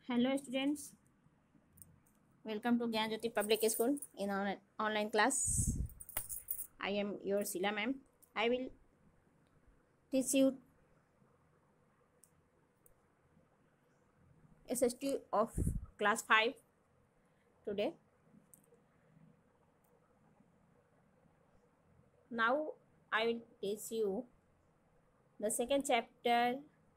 Hello students, welcome to Gyan Jyoti Public School in online class. I am your Sila ma'am. I will teach you SST of class 5 today. Now I will teach you the second chapter,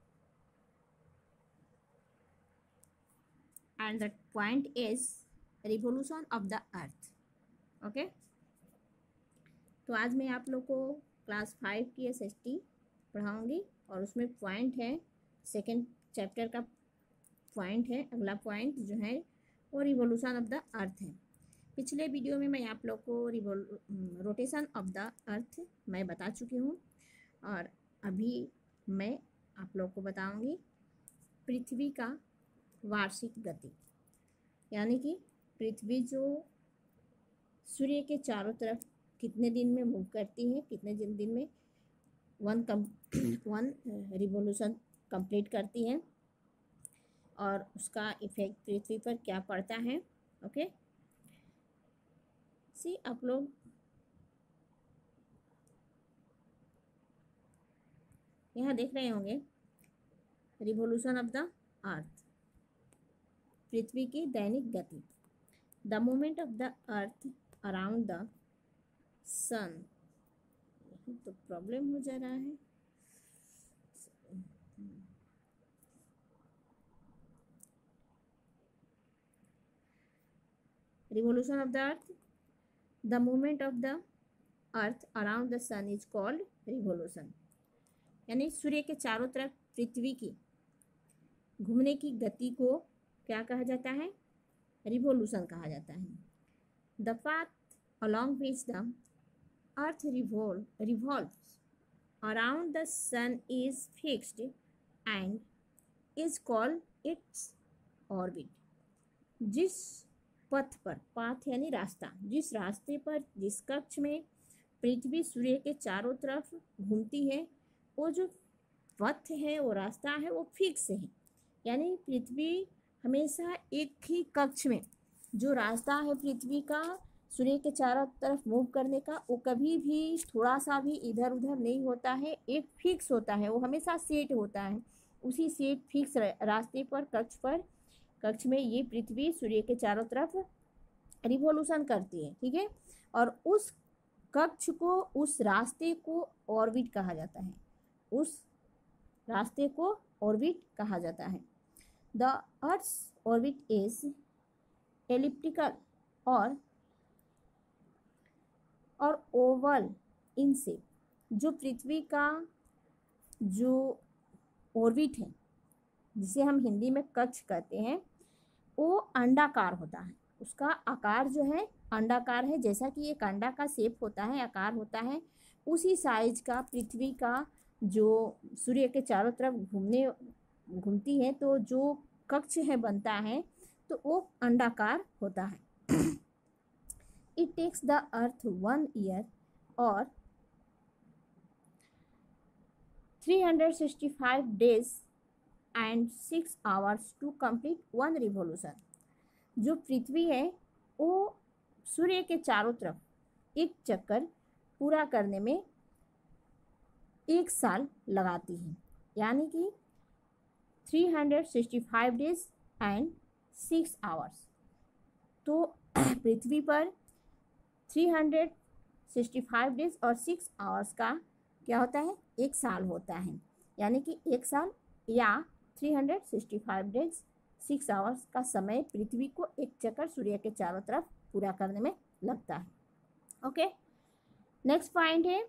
and the point is revolution of the earth. Okay, तो आज मैं आप लोग को class 5 की SST पढ़ाऊंगी और उसमें point है, सेकेंड चैप्टर का पॉइंट है। अगला पॉइंट जो है वो रिवोल्यूशन ऑफ द अर्थ है। पिछले वीडियो में मैं आप लोग को रोटेशन ऑफ द अर्थ मैं बता चुकी हूँ, और अभी मैं आप लोग को बताऊंगी पृथ्वी का वार्षिक गति, यानी कि पृथ्वी जो सूर्य के चारों तरफ कितने दिन में मूव करती है, कितने दिन में वन रिवोल्यूशन कंप्लीट करती है और उसका इफेक्ट पृथ्वी पर क्या पड़ता है। ओके, सी आप लोग यहाँ देख रहे होंगे रिवोल्यूशन ऑफ द अर्थ, पृथ्वी की दैनिक गति, the movement of the earth around the sun. तो प्रॉब्लम हो जा रहा है। Revolution of the earth, the movement of the earth around the sun is called revolution, यानी सूर्य के चारों तरफ पृथ्वी की घूमने की गति को क्या कहा जाता है? रिवोल्यूशन कहा जाता है। The path along which the earth revolves around the sun is fixed and is called its orbit। जिस पथ पर, पाथ यानी रास्ता, जिस रास्ते पर, जिस कक्ष में पृथ्वी सूर्य के चारों तरफ घूमती है, वो जो पथ है, वो रास्ता है, वो फिक्स है। यानी पृथ्वी हमेशा एक ही कक्ष में, जो रास्ता है पृथ्वी का सूर्य के चारों तरफ मूव करने का, वो कभी भी थोड़ा सा भी इधर उधर नहीं होता है, एक फिक्स होता है, वो हमेशा सेट होता है। उसी सेट फिक्स रास्ते पर, कक्ष में ये पृथ्वी सूर्य के चारों तरफ रिवोल्यूशन करती है। ठीक है, और उस कक्ष को, उस रास्ते को ऑर्बिट कहा जाता है। उस रास्ते को ऑर्बिट कहा जाता है। The earth's orbit is elliptical और ओवल इन शेप। जो पृथ्वी का जो ऑर्बिट है, जिसे हम हिंदी में कक्ष कहते हैं, वो अंडाकार होता है। उसका आकार जो है अंडाकार है, जैसा कि एक अंडा का शेप होता है, आकार होता है, उसी साइज का पृथ्वी का जो सूर्य के चारों तरफ घूमती है, तो जो कक्ष है बनता है, तो वो अंडाकार होता है। It takes the earth 1 year or 365 days and 6 hours to complete one revolution। जो पृथ्वी है वो सूर्य के चारों तरफ एक चक्कर पूरा करने में 1 साल लगाती है, यानी कि 365 डेज एंड 6 आवर्स। तो पृथ्वी पर 365 डेज और 6 आवर्स का क्या होता है? 1 साल होता है, यानी कि 1 साल या 365 डेज 6 आवर्स का समय पृथ्वी को एक चक्कर सूर्य के चारों तरफ पूरा करने में लगता है। ओके, नेक्स्ट पॉइंट है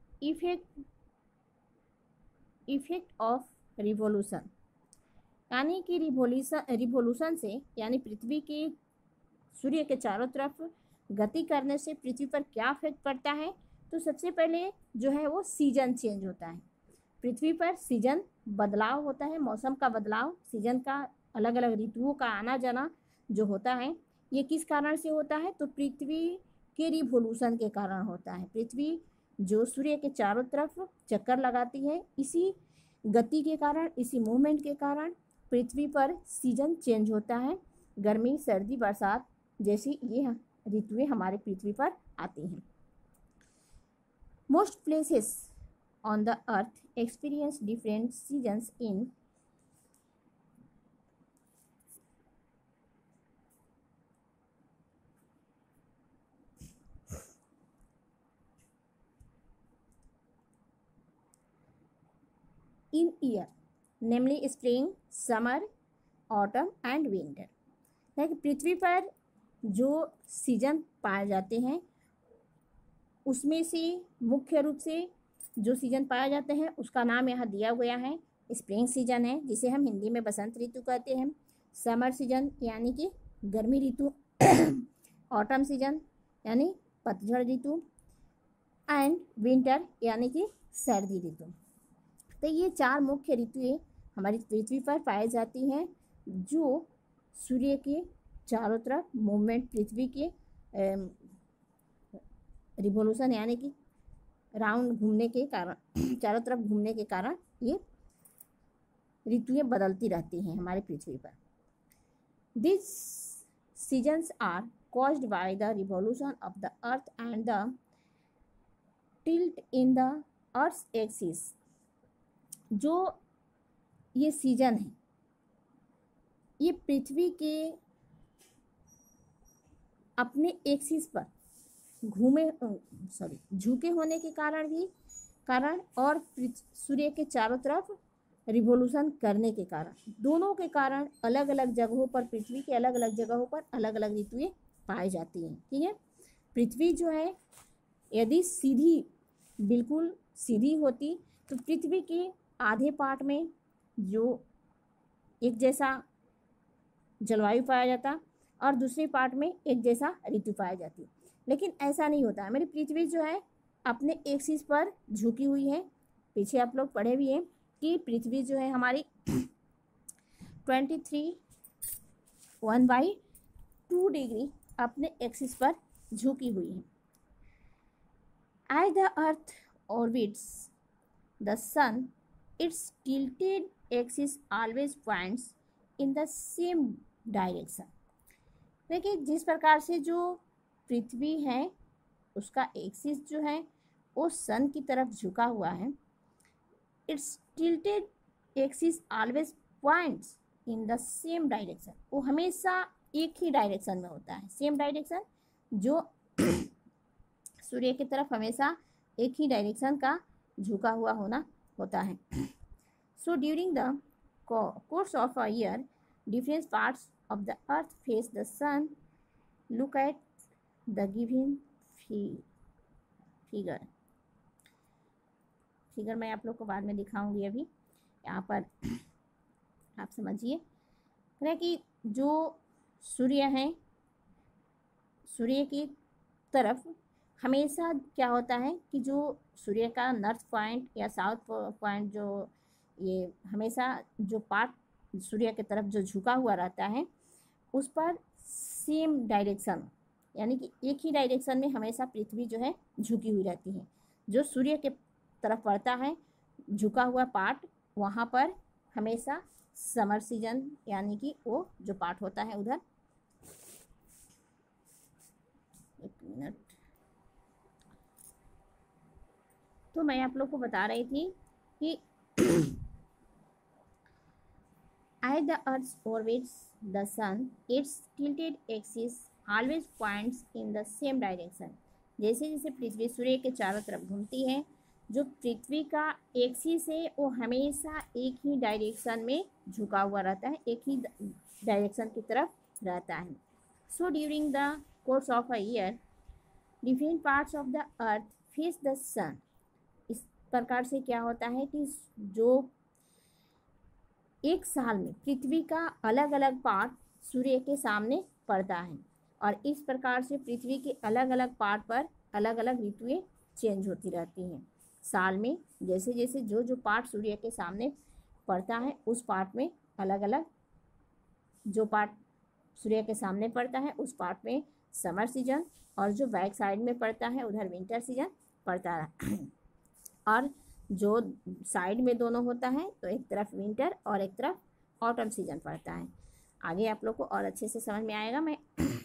इफेक्ट ऑफ रिवोल्यूशन, यानी कि रिवोल्यूशन से, यानी पृथ्वी के सूर्य के चारों तरफ गति करने से पृथ्वी पर क्या इफेक्ट पड़ता है। तो सबसे पहले जो है वो सीजन चेंज होता है। पृथ्वी पर सीजन बदलाव होता है, मौसम का बदलाव, सीजन का अलग अलग ऋतुओं का आना जाना जो होता है, ये किस कारण से होता है? तो पृथ्वी के रिवोल्यूशन के कारण होता है। पृथ्वी जो सूर्य के चारों तरफ चक्कर लगाती है, इसी गति के कारण, इसी मूवमेंट के कारण पृथ्वी पर सीजन चेंज होता है, गर्मी सर्दी बरसात जैसी ये ऋतुएं हमारे पृथ्वी पर आती हैं। Most places on the earth experience different seasons in year, namely spring, summer, autumn and winter. Like पृथ्वी पर जो सीजन पाए जाते हैं उसमें से मुख्य रूप से जो सीजन पाए जाते हैं उसका नाम यहाँ दिया गया है। स्प्रिंग सीजन है जिसे हम हिंदी में बसंत ऋतु कहते हैं, समर सीजन यानी कि गर्मी ऋतु, ऑटम सीजन यानी पतझड़ ऋतु, एंड विंटर यानी कि सर्दी ऋतु। तो ये चार मुख्य ऋतुएं हमारी पृथ्वी पर पाई जाती हैं जो सूर्य के चारों तरफ मूवमेंट, पृथ्वी के रिवोल्यूशन यानी कि राउंड घूमने के कारण, चारों तरफ घूमने के कारण ये ऋतुएं बदलती रहती हैं हमारी पृथ्वी पर। This seasons are caused by the revolution of the earth and the tilt in the earth's axis. जो ये सीजन है ये पृथ्वी के अपने एक्सिस पर झुके होने के कारण और सूर्य के चारों तरफ रिवोल्यूशन करने के कारण, दोनों के कारण अलग अलग जगहों पर, पृथ्वी के अलग अलग जगहों पर अलग अलग ऋतुएं पाई जाती हैं। ठीक है, पृथ्वी जो है यदि बिल्कुल सीधी होती तो पृथ्वी के आधे पार्ट में जो एक जैसा जलवायु पाया जाता और दूसरे पार्ट में एक जैसा ऋतु पाई जाती, लेकिन ऐसा नहीं होता है। मेरी पृथ्वी जो है अपने एक्सिस पर झुकी हुई है। पीछे आप लोग पढ़े भी हैं कि पृथ्वी जो है हमारी 23 1/2 डिग्री अपने एक्सिस पर झुकी हुई है। As the earth orbits the sun, its tilted axis always points in the same direction। देखिए जिस प्रकार से जो पृथ्वी है उसका एक्सिस जो है वो सन की तरफ झुका हुआ है। its tilted axis always points in the same direction, वो हमेशा एक ही डायरेक्शन में होता है। सेम डायरेक्शन जो सूर्य की तरफ हमेशा एक ही डायरेक्शन का झुका हुआ होता है। So during the course of a year, different parts of the earth face the sun. Look at the given figure मैं आप लोग को बाद में दिखाऊंगी। अभी यहाँ पर आप समझिए कि जो सूर्य है, सूर्य की तरफ हमेशा क्या होता है कि जो सूर्य का नॉर्थ पॉइंट या साउथ पॉइंट, जो ये हमेशा जो पार्ट सूर्य की तरफ जो झुका हुआ रहता है उस पर सेम डायरेक्शन यानी कि एक ही डायरेक्शन में हमेशा पृथ्वी जो है झुकी हुई रहती है। जो सूर्य के तरफ पड़ता है झुका हुआ पार्ट, वहाँ पर हमेशा समर सीजन यानी कि वो जो पार्ट होता है उधर, एक मिनट, तो मैं आप लोग को बता रही थी कि as the earth orbits the sun, its tilted axis always points in the same direction। जैसे जैसे पृथ्वी सूर्य के चारों तरफ घूमती है, जो पृथ्वी का एक्सिस है वो हमेशा एक ही डायरेक्शन में झुका हुआ रहता है, एक ही डायरेक्शन की तरफ रहता है। So during the course of a year different parts of the earth face the sun. इस प्रकार से क्या होता है कि जो एक साल में पृथ्वी का अलग अलग पार्ट सूर्य के सामने पड़ता है और इस प्रकार से पृथ्वी के अलग अलग पार्ट पर अलग अलग ऋतुएं चेंज होती रहती हैं। साल में जैसे जैसे जो जो पार्ट सूर्य के सामने पड़ता है उस पार्ट में अलग अलग, जो पार्ट सूर्य के सामने पड़ता है उस पार्ट में समर सीजन और जो बैक साइड में पड़ता है उधर विंटर सीजन पड़ता है। और जो साइड में दोनों होता है तो एक तरफ विंटर और एक तरफ ऑटम सीजन पड़ता है। आगे आप लोग को और अच्छे से समझ में आएगा। मैं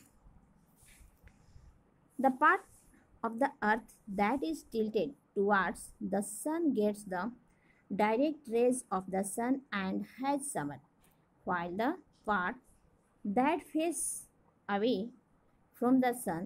the part of the earth that is tilted towards the sun gets the direct rays of the sun and has summer, while the part that faces away from the sun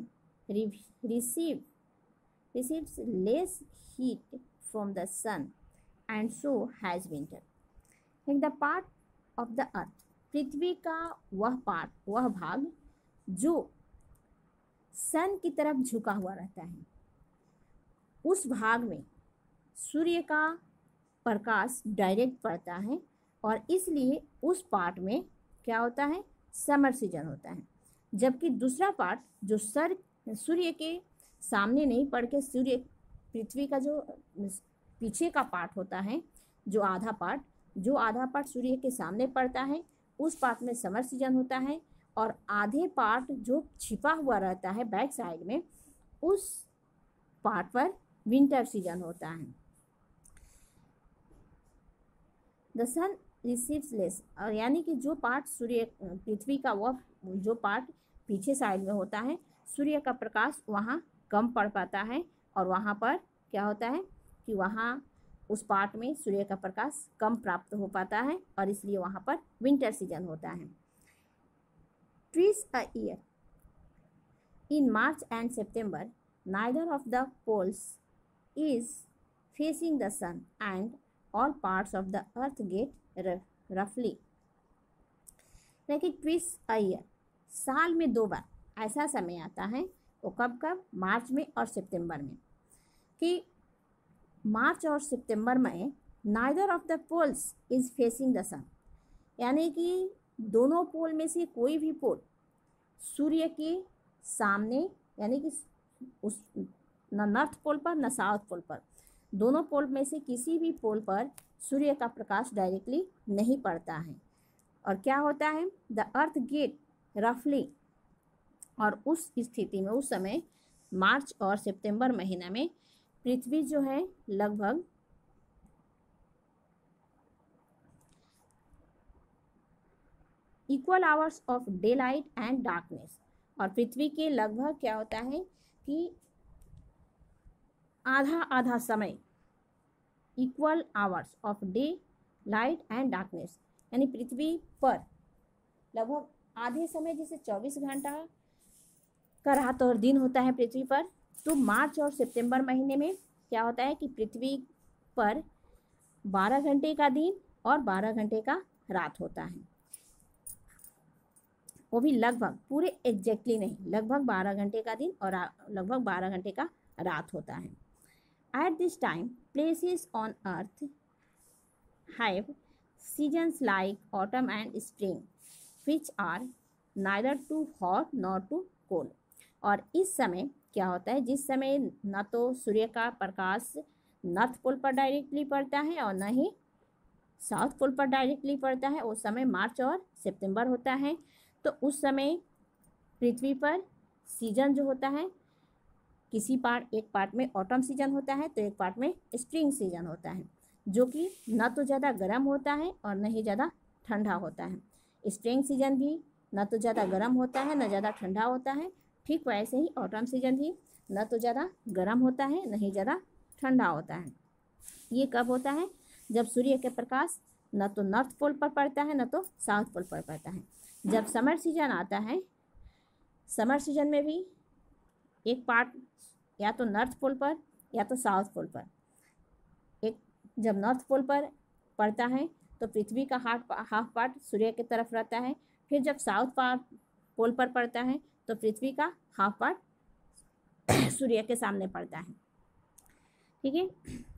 receives less heat from the sun and so has winter. Like the part of the earth, पृथ्वी का वह भाग जो सन की तरफ झुका हुआ रहता है, उस भाग में सूर्य का प्रकाश डायरेक्ट पड़ता है और इसलिए उस पार्ट में क्या होता है, समर सीजन होता है। जबकि दूसरा पार्ट जो सूर्य के सामने नहीं पड़ के पृथ्वी का जो पीछे का पार्ट होता है, जो आधा पार्ट सूर्य के सामने पड़ता है, उस पार्ट में समर सीजन होता है और आधे पार्ट जो छिपा हुआ रहता है बैक साइड में, उस पार्ट पर विंटर सीजन होता है। द सन रिसीव्स लेस, और यानी कि जो पार्ट पृथ्वी का वह जो पार्ट पीछे साइड में होता है, सूर्य का प्रकाश वहाँ कम पड़ पाता है और वहाँ पर क्या होता है कि वहाँ उस पार्ट में सूर्य का प्रकाश कम प्राप्त हो पाता है और इसलिए वहाँ पर विंटर सीजन होता है। Twice a year in March and September neither of the poles is facing the sun and all parts of the earth get roughly like twice a year, साल में 2 बार ऐसा समय आता है, वो कब मार्च में और सितंबर में, कि मार्च और सितंबर में neither of the poles is facing the sun, यानी कि दोनों पोल में से कोई भी पोल सूर्य के सामने, यानी कि उस न नॉर्थ पोल पर न साउथ पोल पर, दोनों पोल में से किसी भी पोल पर सूर्य का प्रकाश डायरेक्टली नहीं पड़ता है। और क्या होता है, द अर्थ गेट रफली, और उस स्थिति में उस समय मार्च और सितंबर महीना में पृथ्वी जो है लगभग equal hours of daylight and darkness, और पृथ्वी के लगभग क्या होता है कि आधा समय, equal hours of daylight and darkness, यानी पृथ्वी पर लगभग आधे समय, जैसे 24 घंटा का रात और दिन होता है पृथ्वी पर, तो मार्च और सितंबर महीने में क्या होता है कि पृथ्वी पर 12 घंटे का दिन और 12 घंटे का रात होता है। वो भी लगभग, पूरे एग्जैक्टली नहीं, लगभग 12 घंटे का दिन और लगभग 12 घंटे का रात होता है। At this time, places on earth have seasons like autumn and spring, which are neither too hot nor too cold. और इस समय क्या होता है, जिस समय न तो सूर्य का प्रकाश नॉर्थ पोल पर डायरेक्टली पड़ता है और न ही साउथ पोल पर डायरेक्टली पड़ता है, उस समय मार्च और सितंबर होता है। तो उस समय पृथ्वी पर सीजन जो होता है, एक पार्ट में ऑटम सीजन होता है तो एक पार्ट में स्प्रिंग सीजन होता है, जो कि न तो ज़्यादा गर्म होता है और न ही ज़्यादा ठंडा होता है। स्प्रिंग सीजन भी न तो ज़्यादा गर्म होता है न ज़्यादा ठंडा होता है, ठीक वैसे ही ऑटम सीजन भी न तो ज़्यादा गर्म होता है न ही ज़्यादा ठंडा होता है। ये कब होता है, जब सूर्य के प्रकाश न तो नॉर्थ पोल पर पड़ता है न तो साउथ पोल पर पड़ता है। जब समर सीजन आता है, समर सीजन में भी एक पार्ट या तो नॉर्थ पोल पर या तो साउथ पोल पर, जब नॉर्थ पोल पर पड़ता है तो पृथ्वी का हाफ पार्ट सूर्य की तरफ रहता't फिर जब साउथ पोल पर पड़ता है तो पृथ्वी का हाफ पार्ट सूर्य के सामने पड़ता है। ठीक है।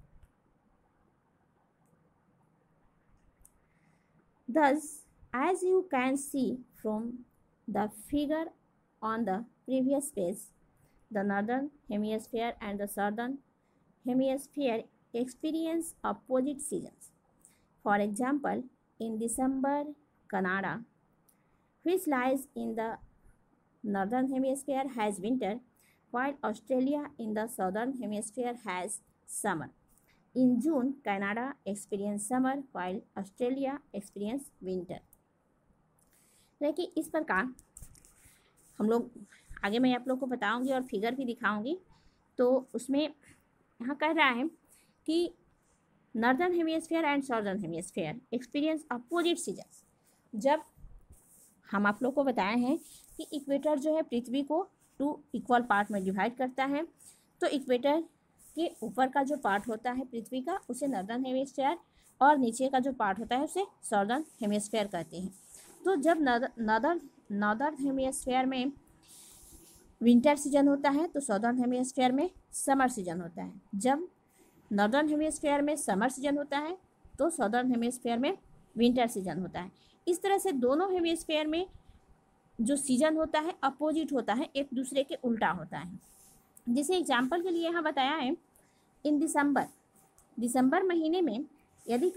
Thus, as you can see from the figure on the previous page, the northern hemisphere and the southern hemisphere experience opposite seasons. For example, in December, Canada, which lies in the northern hemisphere, has winter, while Australia in the southern hemisphere has summer. In June Canada experience summer while Australia experience winter. देखिए इस प्रकार हम लोग आगे मैं आप लोग को बताऊंगी और फिगर भी दिखाऊंगी। तो उसमें यहाँ कह रहा है कि northern hemisphere and southern hemisphere experience opposite seasons. जब हम आप लोग को बताए हैं कि इक्वेटर जो है पृथ्वी को 2 इक्वल पार्ट में डिवाइड करता है, तो इक्वेटर के ऊपर का जो पार्ट होता है पृथ्वी का उसे नॉर्दर्न हेमिस्फीयर और नीचे का जो पार्ट होता है उसे साउदर्न हेमिस्फीयर कहते हैं। तो जब नॉर्दर्न हेमिस्फीयर में विंटर सीजन होता है तो साउदर्न हेमिस्फीयर में समर सीजन होता है। जब नॉर्दर्न हेमिस्फीयर में समर सीजन होता है तो साउदर्न हेमिस्फीयर में विंटर सीजन होता है। इस तरह से दोनों हेमिस्फीयर में जो सीजन होता है अपोजिट होता है, एक दूसरे के उल्टा होता है। जैसे एग्जाम्पल के लिए यहाँ बताया है इन दिसंबर महीने में यदि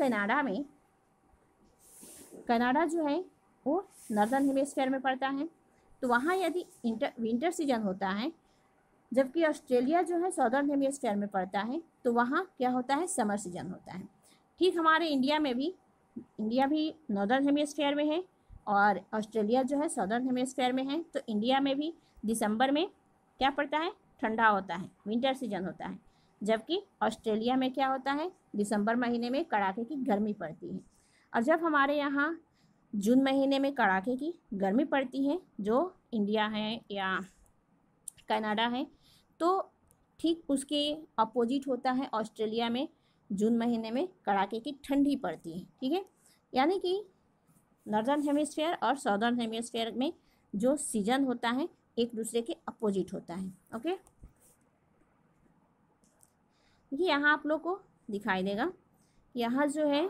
कनाडा जो है वो नॉर्दर्न हेमिस्फीयर में पड़ता है तो वहाँ यदि विंटर सीजन होता है, जबकि ऑस्ट्रेलिया जो है साउदर्न हेमिस्फीयर में पड़ता है तो वहाँ क्या होता है, समर सीजन होता है। ठीक हमारे इंडिया भी नॉर्दर्न हेमिस्फीयर में है और ऑस्ट्रेलिया जो है साउदर्न हेमिस्फीयर में है। तो इंडिया में भी दिसंबर में क्या पड़ता है, ठंडा होता है, विंटर सीजन होता है। जबकि ऑस्ट्रेलिया में क्या होता है, दिसंबर महीने में कड़ाके की गर्मी पड़ती है। और जब हमारे यहाँ जून महीने में कड़ाके की गर्मी पड़ती है जो इंडिया है या कनाडा है, तो ठीक उसके अपोजिट होता है ऑस्ट्रेलिया में जून महीने में कड़ाके की ठंडी पड़ती है। ठीक है, यानी कि नॉर्दर्न हेमिस्फीयर और साउदर्न हेमिस्फीयर में जो सीजन होता है एक दूसरे के अपोजिट होता है। ओके, देखिए यहाँ आप लोग को दिखाई देगा, यहाँ जो है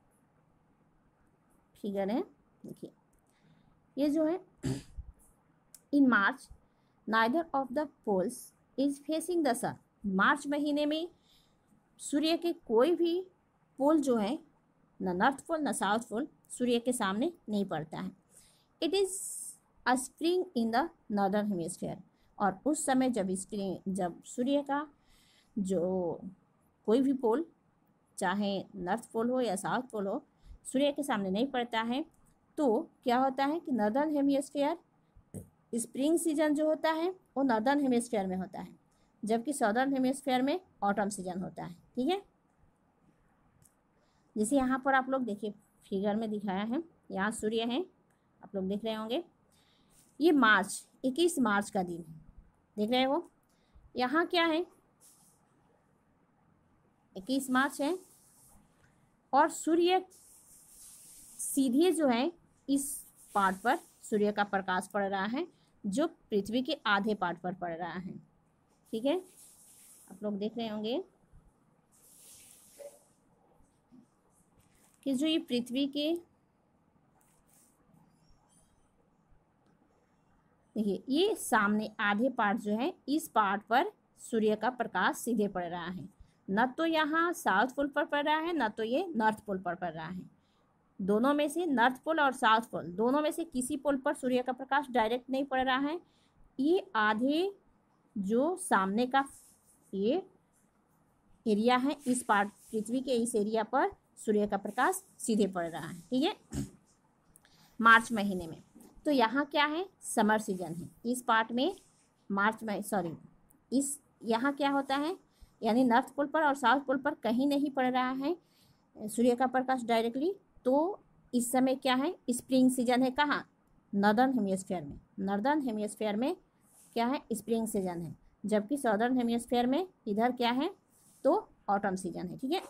फिगर है, देखिए ये जो है in March neither of the poles is facing the sun. मार्च महीने में सूर्य के कोई भी पोल जो है, न नॉर्थ पोल न साउथ पोल, सूर्य के सामने नहीं पड़ता है। It is a spring in the northern hemisphere. और उस समय जब सूर्य का जो कोई भी पोल, चाहे नॉर्थ पोल हो या साउथ पोल हो, सूर्य के सामने नहीं पड़ता है तो क्या होता है कि नॉर्दर्न हेमिस्फीयर स्प्रिंग सीजन जो होता है वो नॉर्दर्न हेमिस्फीयर में होता है, जबकि साउदर्न हेमिस्फीयर में ऑटम सीजन होता है। ठीक है, जैसे यहाँ पर आप लोग देखिए फिगर में दिखाया है, यहाँ सूर्य है, आप लोग देख रहे होंगे। ये 21 मार्च का दिन है, देख रहे हो, यहाँ क्या है 21 मार्च है और सूर्य सीधे जो है इस पार्ट पर सूर्य का प्रकाश पड़ रहा है जो पृथ्वी के आधे पार्ट पर पड़ रहा है। ठीक है, आप लोग देख रहे होंगे कि जो ये पृथ्वी के, देखिए ये सामने आधे पार्ट जो है इस पार्ट पर सूर्य का प्रकाश सीधे पड़ रहा है, न तो यहाँ साउथ पोल पर पड़ रहा है न तो ये नॉर्थ पोल पर पड़ रहा है। दोनों में से, नॉर्थ पोल और साउथ पोल दोनों में से किसी पोल पर सूर्य का प्रकाश डायरेक्ट नहीं पड़ रहा है। ये आधे जो सामने का ये एरिया है, इस पार्ट पृथ्वी के इस एरिया पर सूर्य का प्रकाश सीधे पड़ रहा है। ठीक है, मार्च महीने में। तो यहाँ क्या है, समर सीजन है इस पार्ट में, यहाँ क्या होता है, यानी नॉर्थ पोल पर और साउथ पोल पर कहीं नहीं पड़ रहा है सूर्य का प्रकाश डायरेक्टली। तो इस समय क्या है, स्प्रिंग सीजन है, कहाँ, नॉर्दर्न हेमिस्फीयर में। नॉर्दर्न हेमिस्फीयर में क्या है, स्प्रिंग सीजन है, जबकि साउदर्न हेमिस्फीयर में इधर क्या है, तो ऑटम सीजन है। ठीक है,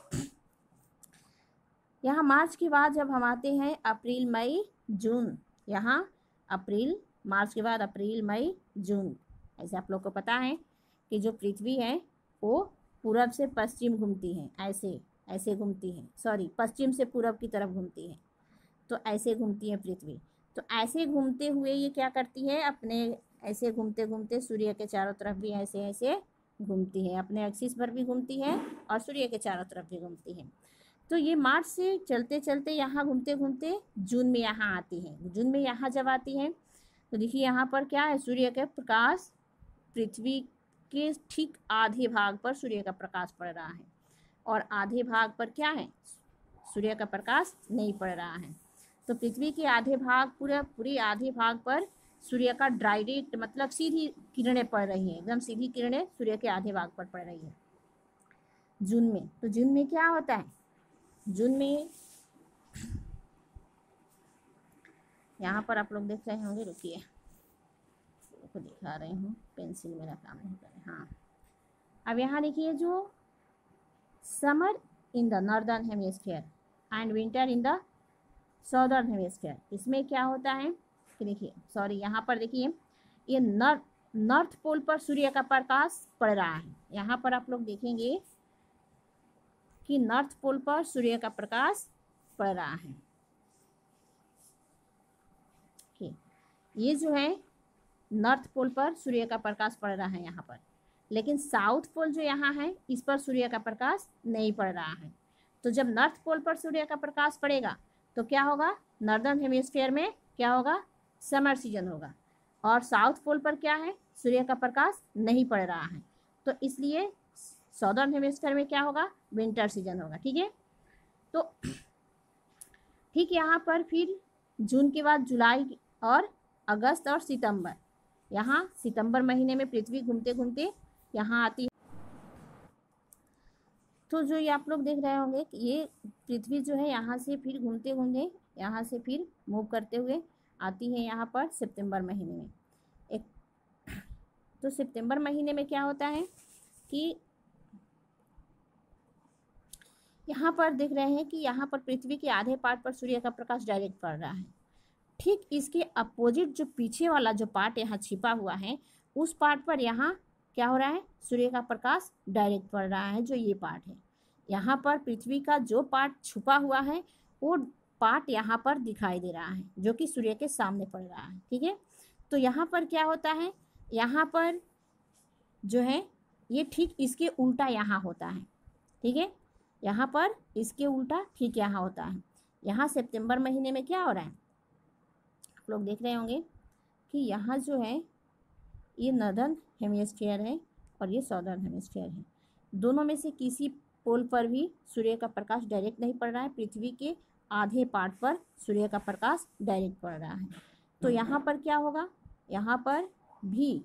यहाँ मार्च के बाद जब हम आते हैं अप्रैल मई जून, यहाँ मार्च के बाद अप्रैल मई जून, ऐसे आप लोग को पता है कि जो पृथ्वी है वो पूरब से पश्चिम घूमती है, ऐसे घूमती है, पश्चिम से पूरब की तरफ घूमती है, तो ऐसे घूमती है पृथ्वी। तो ऐसे घूमते हुए ये क्या करती है, अपने ऐसे घूमते घूमते सूर्य के चारों तरफ भी ऐसे घूमती है, अपने एक्सिस पर भी घूमती है और सूर्य के चारों तरफ भी घूमती है। तो ये मार्च से चलते चलते यहाँ घूमते घूमते जून में यहाँ आती है। जून में यहाँ जब आती है तो देखिए यहाँ पर क्या है, सूर्य का प्रकाश पृथ्वी के ठीक आधे भाग पर सूर्य का प्रकाश पड़ रहा है। और आधे भाग पर क्या है, सूर्य का प्रकाश नहीं पड़ रहा है। तो पृथ्वी के आधे भाग पूरी आधे भाग पर सूर्य का डायरेक्ट मतलब सीधी किरणें पड़ रही हैं, एकदम सीधी किरणें सूर्य के आधे भाग पर पड़ रही है जून में। तो जून में क्या होता है, जून में यहाँ पर आप लोग देख रहे होंगे, रुकिए को दिखा रही हूँ, पेंसिल मेरा काम नहीं कर रहा। हाँ, अब यहाँ देखिए, जो summer in the northern hemisphere and winter in the southern hemisphere, इसमें क्या होता है कि देखिए, सॉरी यहाँ पर देखिए, ये नॉर्थ पोल पर सूर्य का प्रकाश पड़ रहा है। यहाँ पर आप लोग देखेंगे कि नॉर्थ पोल पर सूर्य का प्रकाश पड़ रहा है। ये जो है नॉर्थ पोल पर सूर्य का प्रकाश पड़ रहा है यहाँ पर, लेकिन साउथ पोल जो यहाँ है इस पर सूर्य का प्रकाश नहीं पड़ रहा है। तो जब नॉर्थ पोल पर सूर्य का प्रकाश पड़ेगा तो क्या होगा, नॉर्दर्न हेमिस्फीयर में क्या होगा, समर सीजन होगा, और साउथ पोल पर क्या है, सूर्य का प्रकाश नहीं पड़ रहा है, तो इसलिए साउदर्न हेमिस्फीयर में क्या होगा, विंटर सीजन होगा। ठीक है, तो ठीक यहाँ पर फिर जून के बाद जुलाई और अगस्त और सितंबर, यहाँ सितंबर महीने में पृथ्वी घूमते घूमते यहाँ आती है। तो जो ये आप लोग देख रहे होंगे कि ये पृथ्वी जो है यहाँ से फिर घूमते घूमते यहाँ से फिर मूव करते हुए आती है यहाँ पर सितंबर महीने में। एक तो सितंबर महीने में क्या होता है कि यहाँ पर देख रहे हैं कि यहाँ पर पृथ्वी के आधे पार्ट पर सूर्य का प्रकाश डायरेक्ट पड़ रहा है। ठीक इसके अपोजिट जो पीछे वाला जो पार्ट यहाँ छिपा हुआ है, उस पार्ट पर यहाँ क्या हो रहा है, सूर्य का प्रकाश डायरेक्ट पड़ रहा है। जो ये पार्ट है, यहाँ पर पृथ्वी का जो पार्ट छुपा हुआ है वो पार्ट यहाँ पर दिखाई दे रहा है, जो कि सूर्य के सामने पड़ रहा है। ठीक है, तो यहाँ पर क्या होता है, यहाँ पर जो है ये ठीक इसके उल्टा यहाँ होता है। ठीक है, यहाँ पर इसके उल्टा ठीक यहाँ होता है। यहाँ सितंबर महीने में क्या हो रहा है, आप लोग देख रहे होंगे कि यहाँ जो है ये नॉर्दर्न हेमिस्फीयर है और ये साउदर्न हेमिस्फीयर है। दोनों में से किसी पोल पर भी सूर्य का प्रकाश डायरेक्ट नहीं पड़ रहा है, पृथ्वी के आधे पार्ट पर सूर्य का प्रकाश डायरेक्ट पड़ रहा है। तो यहाँ पर क्या होगा, यहाँ पर भी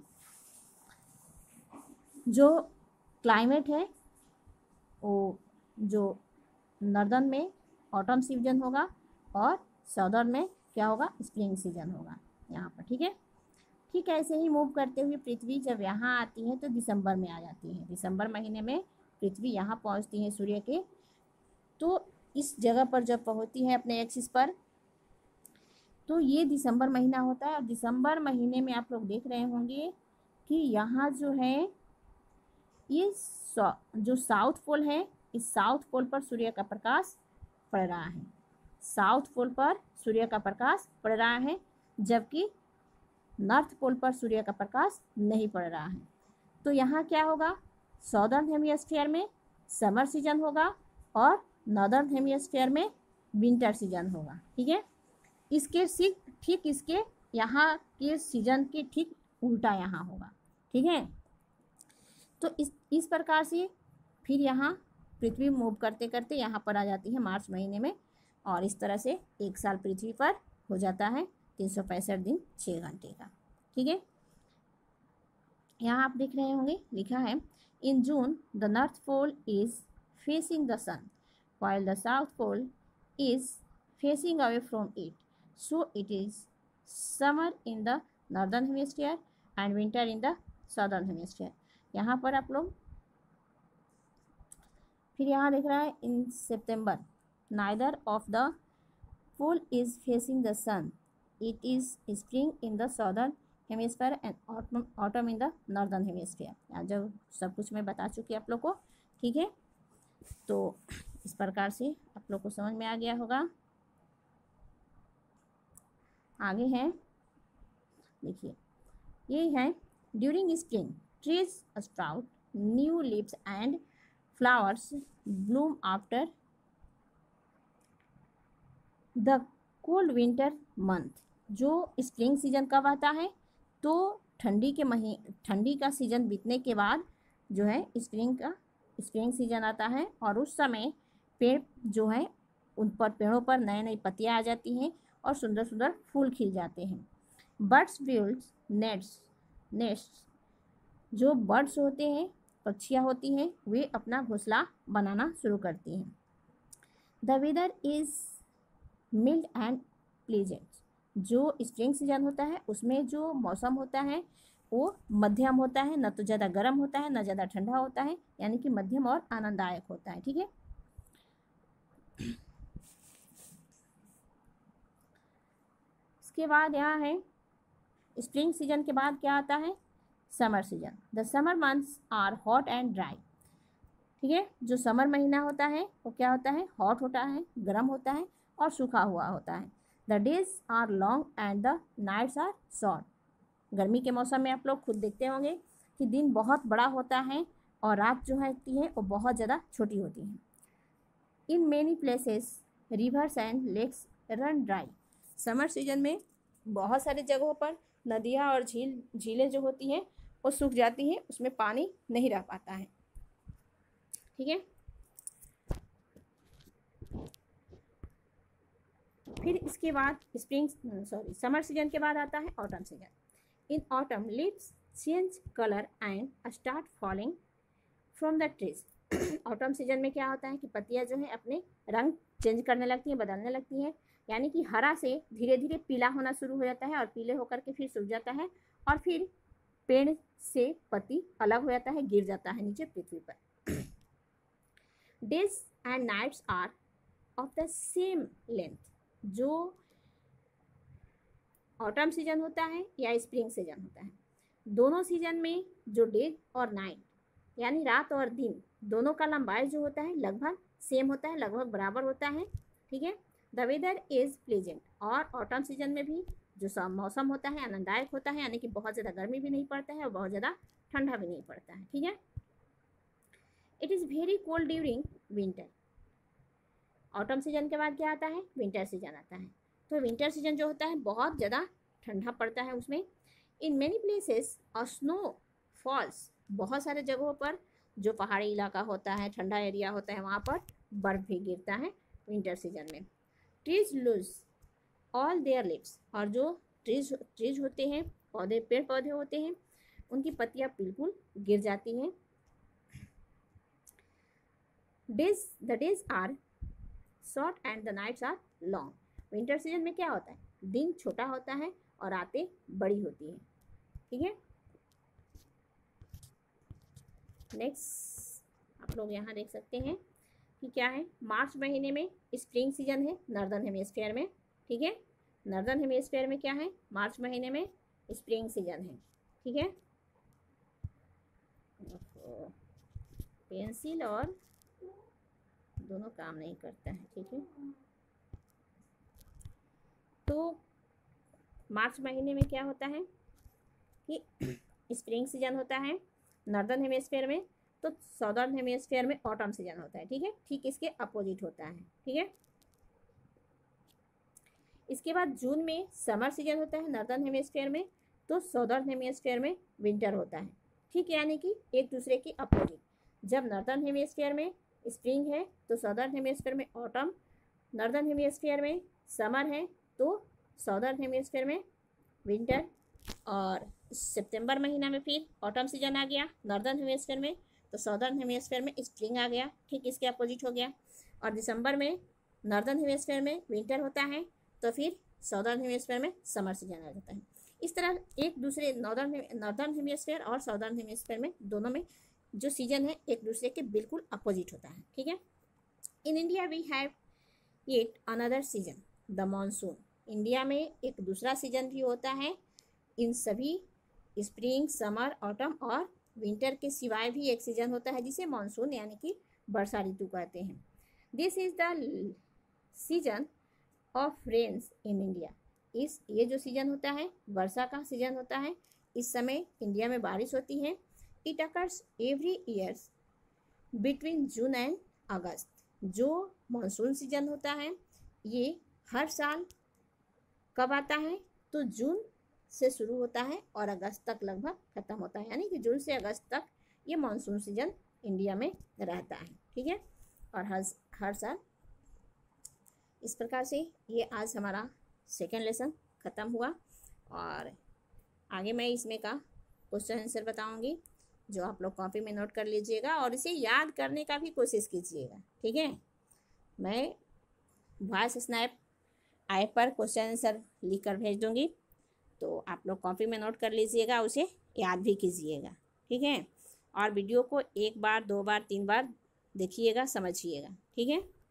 जो क्लाइमेट है वो जो नॉर्दर्न में ऑटम सीजन होगा और साउदर्न में क्या होगा, स्प्रिंग सीजन होगा यहाँ पर। ठीक है, ठीक ऐसे ही मूव करते हुए पृथ्वी जब यहाँ आती है तो दिसंबर में आ जाती है। दिसंबर महीने में पृथ्वी यहाँ पहुँचती है सूर्य के, तो इस जगह पर जब पहुँचती है अपने एक्सिस पर, तो ये दिसंबर महीना होता है। और दिसंबर महीने में आप लोग देख रहे होंगे कि यहाँ जो है ये जो साउथ पोल है, इस साउथ पोल पर सूर्य का प्रकाश पड़ रहा है। साउथ पोल पर सूर्य का प्रकाश पड़ रहा है, जबकि नॉर्थ पोल पर सूर्य का प्रकाश नहीं पड़ रहा है। तो यहाँ क्या होगा, साउदर्न हेमिस्फीयर में समर सीजन होगा और नॉर्दर्न हेमिस्फीयर में विंटर सीजन होगा। ठीक है, इसके ठीक इसके यहाँ के सीजन के ठीक उल्टा यहाँ होगा। ठीक है, तो इस प्रकार से फिर यहाँ पृथ्वी मूव करते करते यहाँ पर आ जाती है मार्च महीने में, और इस तरह से एक साल पृथ्वी पर हो जाता है 365 दिन 6 घंटे का। ठीक है, यहाँ आप देख रहे होंगे लिखा है, in June the north pole is facing the sun while the south pole is facing away from it, so it is summer in the northern hemisphere and winter in the southern hemisphere। यहाँ पर आप लोग फिर यहाँ देख रहा है, इन सितंबर neither of the pole is facing the sun, it is spring in the southern hemisphere and autumn in the northern hemisphere। यहाँ जो सब कुछ मैं बता चुकी आप लोग को। ठीक है, तो इस प्रकार से आप लोग को समझ में आ गया होगा। आगे है, देखिए ये है, during spring trees sprout new leaves and flowers bloom after the cold winter month. जो स्प्रिंग सीजन कब आता है, तो ठंडी का सीजन बीतने के बाद जो है स्प्रिंग का स्प्रिंग सीजन आता है और उस समय पेड़ जो है उन पर पेड़ों पर नई नई पत्तियां आ जाती हैं और सुंदर सुंदर फूल खिल जाते हैं। बर्ड्स बिल्ड्स नेस्ट्स जो बर्ड्स होते हैं, पक्षियाँ होती हैं, वे अपना घोंसला बनाना शुरू करती हैं। The weather is mild and pleasant. जो स्प्रिंग सीजन होता है उसमें जो मौसम होता है वो मध्यम होता है, न तो ज़्यादा गर्म होता है न ज़्यादा ठंडा होता है, यानी कि मध्यम और आनंददायक होता है। ठीक है। इसके बाद यहाँ है स्प्रिंग सीजन के बाद क्या आता है, summer season. The summer months are hot and dry. ठीक है। जो समर महीना होता है वो क्या होता है, हॉट होता है, गर्म होता है और सूखा हुआ होता है। The days are long and the nights are short. गर्मी के मौसम में आप लोग खुद देखते होंगे कि दिन बहुत बड़ा होता है और रात जो होती है वो बहुत ज़्यादा छोटी होती है। In many places rivers and lakes run dry. Summer season में बहुत सारी जगहों पर नदियाँ और झीलें जो होती हैं वो सूख जाती हैं, उसमें पानी नहीं रह पाता है। ठीक है। फिर इसके बाद समर सीजन के बाद आता है autumn season. In autumn leaves change colour and start falling from the trees. Autumn season में क्या होता है कि पत्तियां जो है अपने रंग चेंज करने लगती हैं, बदलने लगती हैं, यानी कि हरा से धीरे धीरे पीला होना शुरू हो जाता है और पीले होकर के फिर सूख जाता है और फिर पेड़ से पत्ती अलग हो जाता है, गिर जाता है नीचे पृथ्वी पर। Days and nights are of the same length. जो ऑटम सीजन होता है या स्प्रिंग सीजन होता है, दोनों सीजन में जो डे और नाइट यानी रात और दिन दोनों का लंबाई जो होता है लगभग सेम होता है, लगभग बराबर होता है। ठीक है। The weather is pleasant. और ऑटम सीजन में भी जो मौसम होता है आनंददायक होता है, यानी कि बहुत ज़्यादा गर्मी भी नहीं पड़ता है और बहुत ज़्यादा ठंडा भी नहीं पड़ता है। ठीक है। It is very cold during winter. Autumn season के बाद क्या आता है, विंटर सीजन आता है। तो विंटर सीजन जो होता है बहुत ज़्यादा ठंडा पड़ता है उसमें। In many places snow falls. बहुत सारे जगहों पर जो पहाड़ी इलाका होता है, ठंडा एरिया होता है, वहाँ पर बर्फ़ भी गिरता है विंटर सीजन में। Trees lose all their leaves. और जो ट्रीज होते हैं, पेड़ पौधे होते हैं, उनकी पत्तियाँ बिल्कुल गिर जाती हैं। The days are short and the nights are long. Winter season में क्या होता है, दिन छोटा होता है और रातें बड़ी होती हैं। ठीक है। नेक्स्ट आप लोग यहाँ देख सकते हैं कि क्या है, मार्च महीने में स्प्रिंग सीजन है नॉर्दर्न हेमिस्फीयर में। ठीक है। नॉर्दर्न हेमिस्फीयर में क्या है, मार्च महीने में स्प्रिंग सीजन है। ठीक है। पेंसिल और दोनों काम नहीं करता है। ठीक है। तो मार्च महीने में क्या होता है कि स्प्रिंग सीजन होता है नॉर्दर्न हेमिस्फीयर में, तो साउदर्न हेमिस्फीयर में ऑटम सीजन होता है। ठीक है। ठीक इसके अपोजिट होता है। ठीक है। इसके बाद जून में समर सीजन होता है नॉर्दर्न हेमिस्फीयर में, तो साउदर्न हेमिस्फीयर में विंटर होता है। ठीक है। यानी कि एक दूसरे के अपोजिट। जब नॉर्दर्न हेमिस्फीयर में स्प्रिंग है तो साउदर्न हेमिस्फीयर में ऑटम, नॉर्दर्न हेमिस्फीयर में समर है तो साउदर्न हेमिस्फीयर में विंटर। और सितंबर महीना में फिर ऑटम सीजन आ गया नॉर्दर्न हेमिस्फीयर में, तो साउदर्न हेमिस्फीयर में स्प्रिंग आ गया, ठीक इसके अपोजिट हो गया। और दिसंबर में नॉर्दर्न हेमिस्फीयर में विंटर होता है, तो फिर साउदर्न हेमिस्फीयर में समर सीजन आ जाता है। इस तरह एक दूसरे नॉर्दर्न हेमिस्फीयर और साउदर्न हेमिस्फीयर में दोनों में जो सीजन है एक दूसरे के बिल्कुल अपोजिट होता है। ठीक है। In India we have yet another season the monsoon. India में एक दूसरा सीजन भी होता है इन सभी स्प्रिंग, समर, ऑटम और विंटर के सिवाय भी एक सीजन होता है जिसे मानसून यानी कि वर्षा ऋतु कहते हैं। This is the season of rains in India. ये जो सीजन होता है वर्षा का सीजन होता है। इस समय इंडिया में बारिश होती है। It occurs every years between June and August. जो मानसून सीजन होता है ये हर साल कब आता है, तो जून से शुरू होता है और अगस्त तक लगभग खत्म होता है, यानी कि जून से अगस्त तक ये मानसून सीजन इंडिया में रहता है, ठीक है। और हर साल इस प्रकार से ये आज हमारा सेकेंड लेसन ख़त्म हुआ। और आगे मैं इसमें का क्वेश्चन आंसर बताऊंगी, जो आप लोग कॉपी में नोट कर लीजिएगा और इसे याद करने का भी कोशिश कीजिएगा, ठीक है। मैं वॉइस स्नैप ऐप पर क्वेश्चन आंसर लिख कर भेज दूंगी, तो आप लोग कॉपी में नोट कर लीजिएगा, उसे याद भी कीजिएगा, ठीक है। और वीडियो को 1 बार 2 बार 3 बार देखिएगा, समझिएगा, ठीक है।